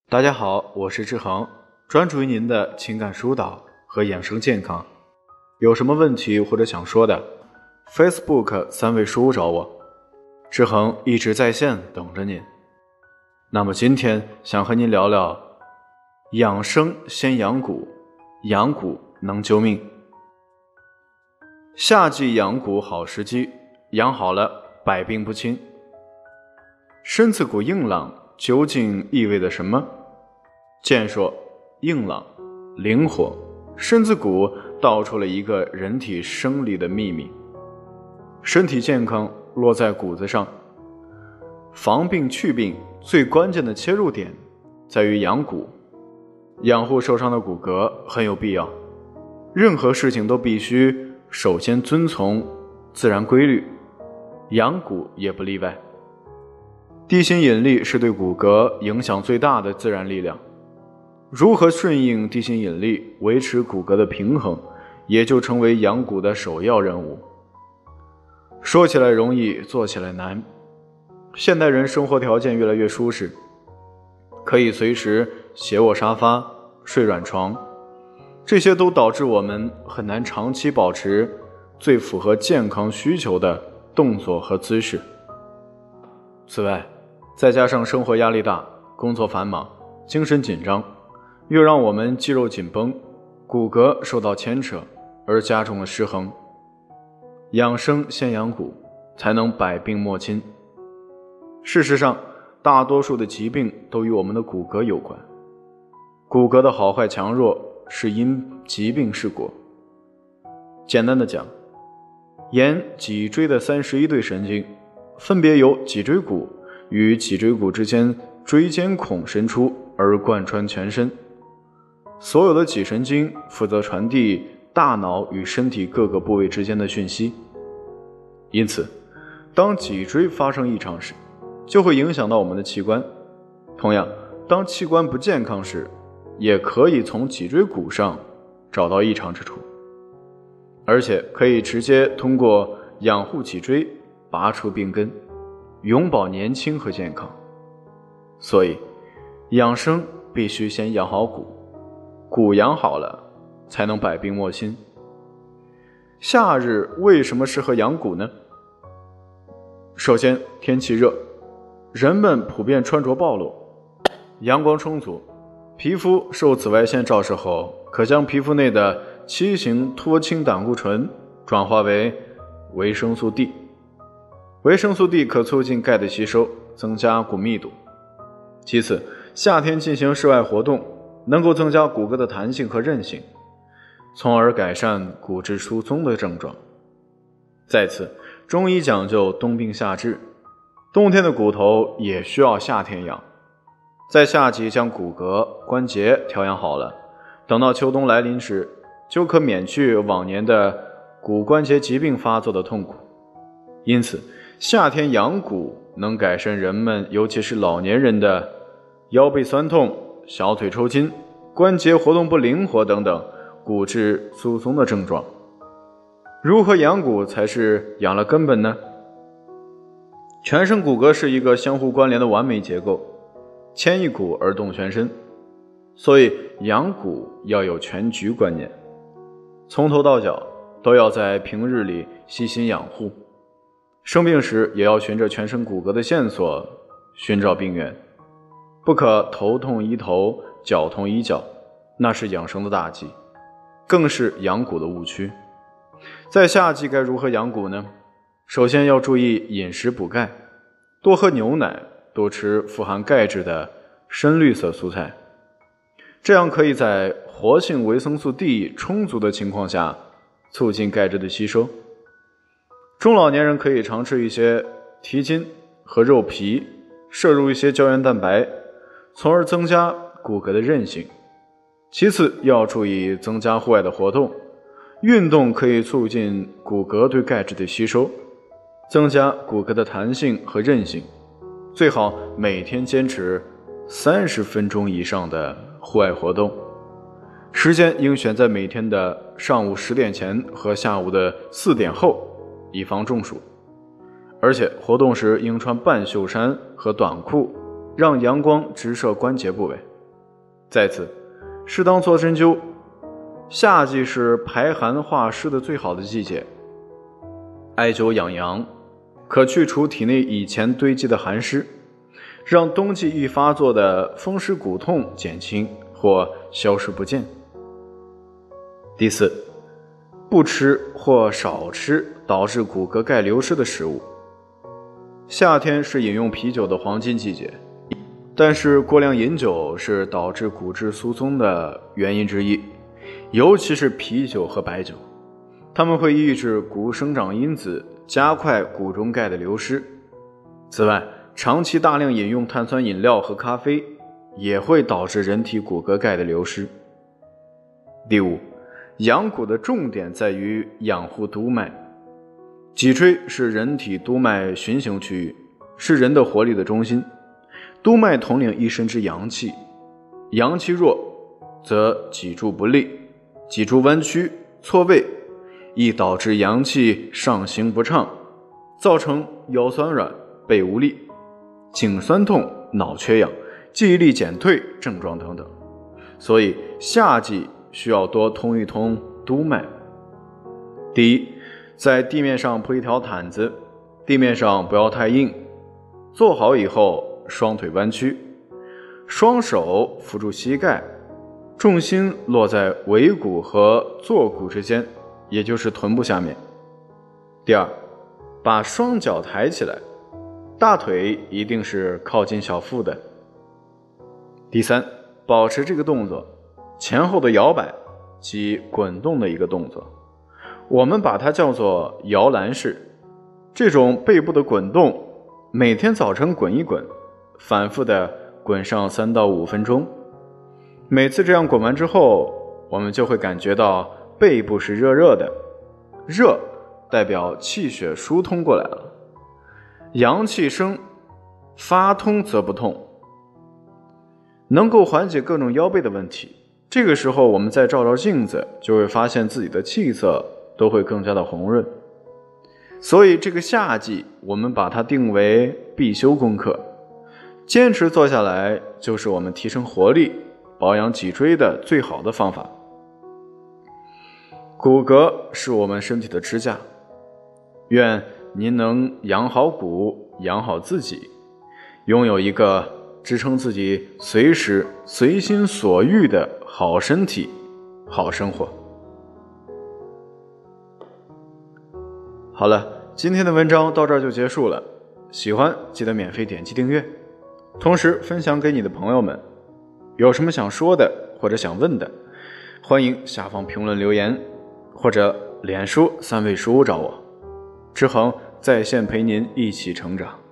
大家好，我是志恒，专注于您的情感疏导和养生健康。有什么问题或者想说的 ，Facebook 3位书屋找我，志恒一直在线等着您。那么今天想和您聊聊养生先养骨，养骨能救命。夏季养骨好时机，养好了百病不侵。身子骨硬朗究竟意味着什么？健硕、硬朗、灵活，身子骨道出了一个人体生理的秘密。身体健康落在骨子上，防病祛病最关键的切入点在于养骨。养护受伤的骨骼很有必要，任何事情都必须首先遵从自然规律，养骨也不例外。地心引力是对骨骼影响最大的自然力量，如何顺应地心引力，维持骨骼的平衡，也就成为养骨的首要任务。说起来容易，做起来难。现代人生活条件越来越舒适，可以随时斜卧沙发、睡软床，这些都导致我们很难长期保持最符合健康需求的动作和姿势。此外，再加上生活压力大，工作繁忙，精神紧张，又让我们肌肉紧绷，骨骼受到牵扯，而加重了失衡。养生先养骨，才能百病莫侵。事实上，大多数的疾病都与我们的骨骼有关。骨骼的好坏强弱是因疾病是果。简单的讲，沿脊椎的31对神经，分别由脊椎骨与脊椎骨之间椎间孔伸出而贯穿全身。所有的脊神经负责传递大脑与身体各个部位之间的讯息。因此，当脊椎发生异常时，就会影响到我们的器官。同样，当器官不健康时，也可以从脊椎骨上找到异常之处，而且可以直接通过养护脊椎拔除病根，永葆年轻和健康。所以，养生必须先养好骨，骨养好了，才能百病莫侵。夏日为什么适合养骨呢？首先，天气热，人们普遍穿着暴露，阳光充足，皮肤受紫外线照射后，可将皮肤内的7型脱氢胆固醇转化为维生素 D。维生素 D 可促进钙的吸收，增加骨密度。其次，夏天进行室外活动，能够增加骨骼的弹性和韧性，从而改善骨质疏松的症状。再次，中医讲究冬病夏治，冬天的骨头也需要夏天养。在夏季将骨骼、关节调养好了，等到秋冬来临时，就可免去往年的骨关节疾病发作的痛苦。因此，夏天养骨能改善人们，尤其是老年人的腰背酸痛、小腿抽筋、关节活动不灵活等等骨质疏松的症状。如何养骨才是养了根本呢？全身骨骼是一个相互关联的完美结构，牵一骨而动全身，所以养骨要有全局观念，从头到脚都要在平日里细心养护，生病时也要循着全身骨骼的线索寻找病源，不可头痛医头，脚痛医脚，那是养生的大忌，更是养骨的误区。在夏季该如何养骨呢？首先要注意饮食补钙，多喝牛奶，多吃富含钙质的深绿色蔬菜，这样可以在活性维生素 D 充足的情况下促进钙质的吸收。中老年人可以常吃一些蹄筋和肉皮，摄入一些胶原蛋白，从而增加骨骼的韧性。其次要注意增加户外的活动，运动可以促进骨骼对钙质的吸收，增加骨骼的弹性和韧性。最好每天坚持30分钟以上的户外活动，时间应选在每天的上午10点前和下午的4点后，以防中暑。而且活动时应穿半袖衫和短裤，让阳光直射关节部位。 在此，适当做针灸。夏季是排寒化湿的最好的季节，艾灸养阳，可去除体内以前堆积的寒湿，让冬季易发作的风湿骨痛减轻或消失不见。第四，不吃或少吃导致骨骼钙流失的食物。夏天是饮用啤酒的黄金季节，但是过量饮酒是导致骨质疏松的原因之一，尤其是啤酒和白酒，它们会抑制骨生长因子，加快骨中钙的流失。此外，长期大量饮用碳酸饮料和咖啡也会导致人体骨骼钙的流失。第五，养骨的重点在于养护督脉。脊椎是人体督脉循行区域，是人的活力的中心。督脉统领一身之阳气，阳气弱则脊柱不利，脊柱弯曲错位，易导致阳气上行不畅，造成腰酸软、背无力、颈酸痛、脑缺氧、记忆力减退症状等等。所以夏季需要多通一通督脉。第一，在地面上铺一条毯子，地面上不要太硬，坐好以后双腿弯曲，双手扶住膝盖，重心落在尾骨和坐骨之间，也就是臀部下面。第二，把双脚抬起来，大腿一定是靠近小腹的。第三，保持这个动作，前后的摇摆及滚动的一个动作，我们把它叫做摇篮式。这种背部的滚动，每天早晨滚一滚，反复的滚上3到5分钟。每次这样滚完之后，我们就会感觉到背部是热热的，热代表气血疏通过来了，阳气生，发通则不痛，能够缓解各种腰背的问题。这个时候我们再照照镜子，就会发现自己的气色都会更加的红润。所以这个夏季我们把它定为必修功课，坚持做下来就是我们提升活力、保养脊椎的最好的方法。骨骼是我们身体的支架，愿您能养好骨，养好自己，拥有一个支撑自己随时随心所欲的好身体、好生活。好了，今天的文章到这儿就结束了。喜欢记得免费点击订阅，同时分享给你的朋友们。有什么想说的或者想问的，欢迎下方评论留言，或者脸书3位书屋找我。志恒在线陪您一起成长。